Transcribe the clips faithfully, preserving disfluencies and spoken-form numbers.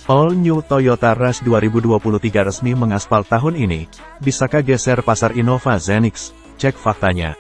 All New Toyota Rush dua ribu dua puluh tiga resmi mengaspal tahun ini. Bisakah geser pasar Innova Zenix? Cek faktanya.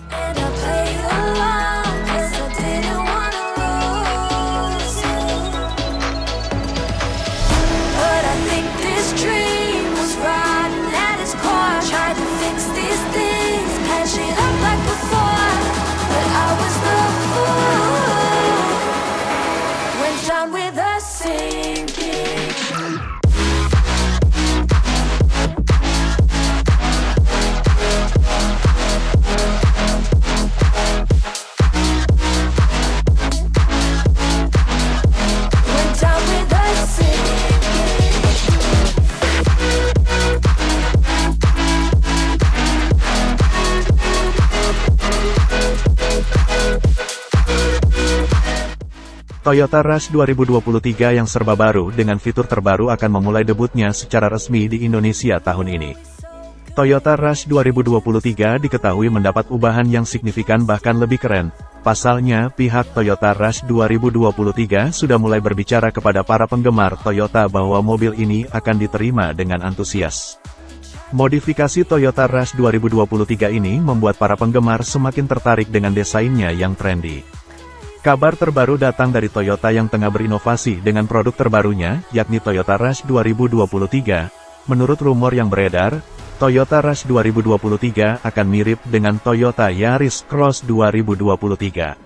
Toyota Rush dua ribu dua puluh tiga yang serba baru dengan fitur terbaru akan memulai debutnya secara resmi di Indonesia tahun ini. Toyota Rush dua ribu dua puluh tiga diketahui mendapat ubahan yang signifikan bahkan lebih keren. Pasalnya, pihak Toyota Rush dua ribu dua puluh tiga sudah mulai berbicara kepada para penggemar Toyota bahwa mobil ini akan diterima dengan antusias. Modifikasi Toyota Rush dua ribu dua puluh tiga ini membuat para penggemar semakin tertarik dengan desainnya yang trendy. Kabar terbaru datang dari Toyota yang tengah berinovasi dengan produk terbarunya, yakni Toyota Rush dua ribu dua puluh tiga. Menurut rumor yang beredar, Toyota Rush dua ribu dua puluh tiga akan mirip dengan Toyota Yaris Cross dua ribu dua puluh tiga.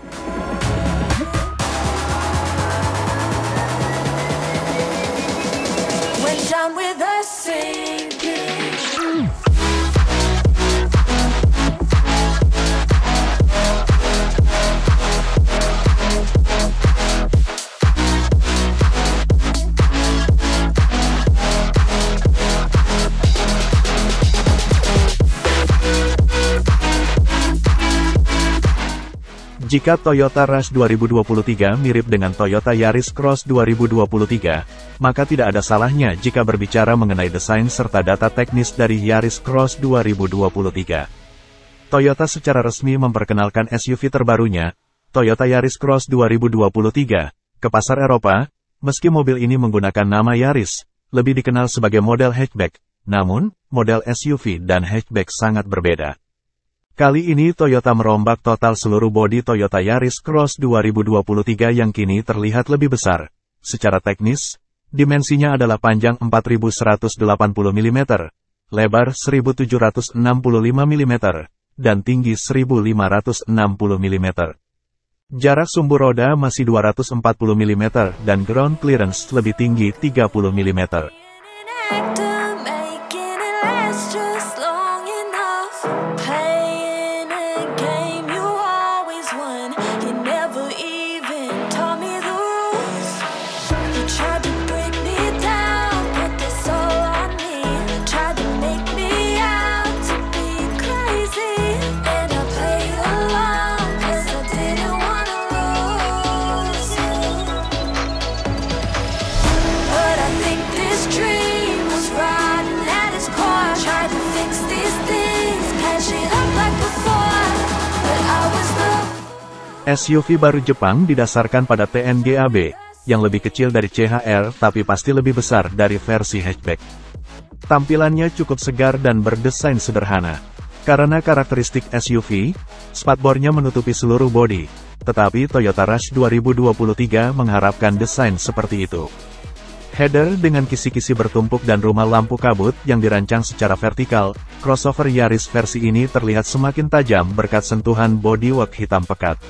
Jika Toyota Rush dua ribu dua puluh tiga mirip dengan Toyota Yaris Cross dua ribu dua puluh tiga, maka tidak ada salahnya jika berbicara mengenai desain serta data teknis dari Yaris Cross dua ribu dua puluh tiga. Toyota secara resmi memperkenalkan S U V terbarunya, Toyota Yaris Cross dua ribu dua puluh tiga, ke pasar Eropa. Meski mobil ini menggunakan nama Yaris, lebih dikenal sebagai model hatchback, namun, model S U V dan hatchback sangat berbeda. Kali ini Toyota merombak total seluruh bodi Toyota Yaris Cross dua ribu dua puluh tiga yang kini terlihat lebih besar. Secara teknis, dimensinya adalah panjang empat ribu seratus delapan puluh milimeter, lebar seribu tujuh ratus enam puluh lima milimeter, dan tinggi seribu lima ratus enam puluh milimeter. Jarak sumbu roda masih dua ratus empat puluh milimeter dan ground clearance lebih tinggi tiga puluh milimeter. S U V baru Jepang didasarkan pada T N G A B, yang lebih kecil dari C H R tapi pasti lebih besar dari versi hatchback. Tampilannya cukup segar dan berdesain sederhana. Karena karakteristik S U V, spatbornya menutupi seluruh bodi, tetapi Toyota Rush dua ribu dua puluh tiga mengharapkan desain seperti itu. Header dengan kisi-kisi bertumpuk dan rumah lampu kabut yang dirancang secara vertikal, crossover Yaris versi ini terlihat semakin tajam berkat sentuhan bodywork hitam pekat.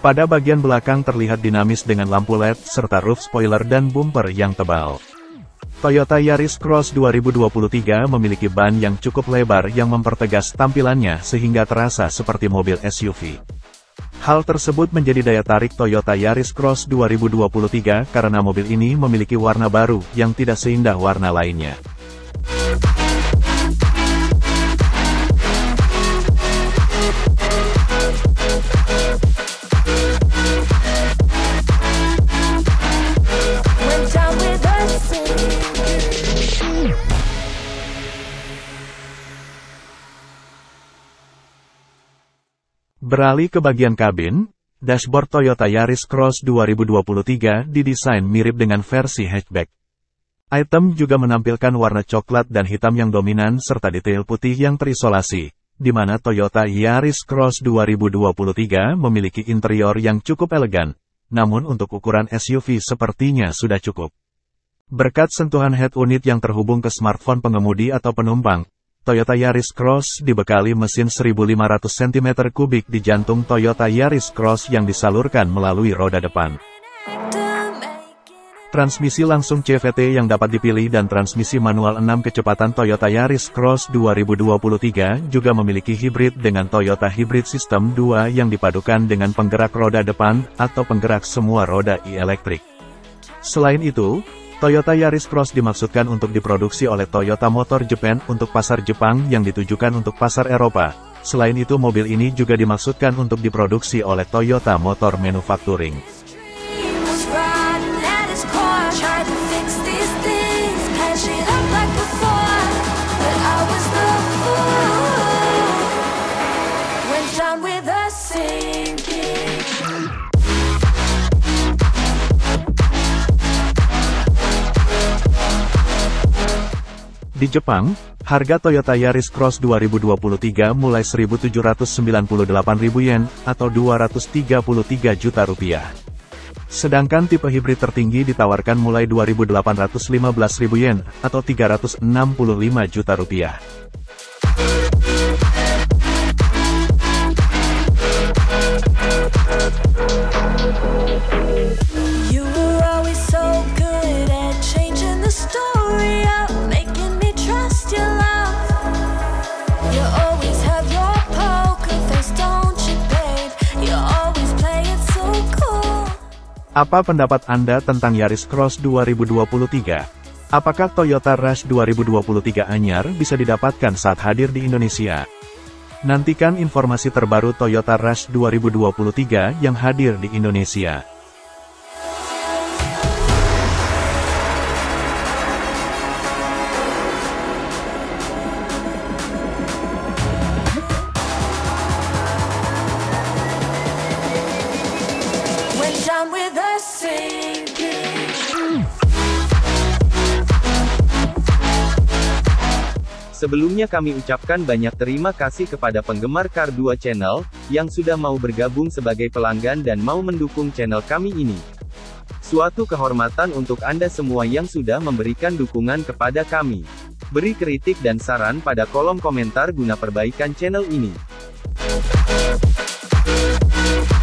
Pada bagian belakang terlihat dinamis dengan lampu L E D serta roof spoiler dan bumper yang tebal. Toyota Yaris Cross dua ribu dua puluh tiga memiliki ban yang cukup lebar yang mempertegas tampilannya sehingga terasa seperti mobil S U V. Hal tersebut menjadi daya tarik Toyota Yaris Cross dua ribu dua puluh tiga karena mobil ini memiliki warna baru yang tidak seindah warna lainnya. Beralih ke bagian kabin, dashboard Toyota Yaris Cross dua ribu dua puluh tiga didesain mirip dengan versi hatchback. Item juga menampilkan warna coklat dan hitam yang dominan serta detail putih yang terisolasi, di mana Toyota Yaris Cross dua ribu dua puluh tiga memiliki interior yang cukup elegan, namun untuk ukuran S U V sepertinya sudah cukup. Berkat sentuhan head unit yang terhubung ke smartphone pengemudi atau penumpang, Toyota Yaris Cross dibekali mesin seribu lima ratus sentimeter kubik di jantung Toyota Yaris Cross yang disalurkan melalui roda depan. Transmisi langsung C V T yang dapat dipilih dan transmisi manual enam kecepatan Toyota Yaris Cross dua ribu dua puluh tiga juga memiliki hibrid dengan Toyota Hybrid System dua yang dipadukan dengan penggerak roda depan atau penggerak semua roda e-elektrik. Selain itu, Toyota Yaris Cross dimaksudkan untuk diproduksi oleh Toyota Motor Japan untuk pasar Jepang yang ditujukan untuk pasar Eropa. Selain itu mobil ini juga dimaksudkan untuk diproduksi oleh Toyota Motor Manufacturing. Di Jepang, harga Toyota Yaris Cross dua ribu dua puluh tiga mulai seribu tujuh ratus sembilan puluh delapan ribu yen atau dua ratus tiga puluh tiga juta rupiah. Sedangkan tipe hibrid tertinggi ditawarkan mulai dua ribu delapan ratus lima belas ribu yen atau tiga ratus enam puluh lima juta rupiah. Apa pendapat Anda tentang Yaris Cross dua ribu dua puluh tiga? Apakah Toyota Rush dua ribu dua puluh tiga anyar bisa didapatkan saat hadir di Indonesia? Nantikan informasi terbaru Toyota Rush dua ribu dua puluh tiga yang hadir di Indonesia. Sebelumnya kami ucapkan banyak terima kasih kepada penggemar Car dua Channel, yang sudah mau bergabung sebagai pelanggan dan mau mendukung channel kami ini. Suatu kehormatan untuk Anda semua yang sudah memberikan dukungan kepada kami. Beri kritik dan saran pada kolom komentar guna perbaikan channel ini.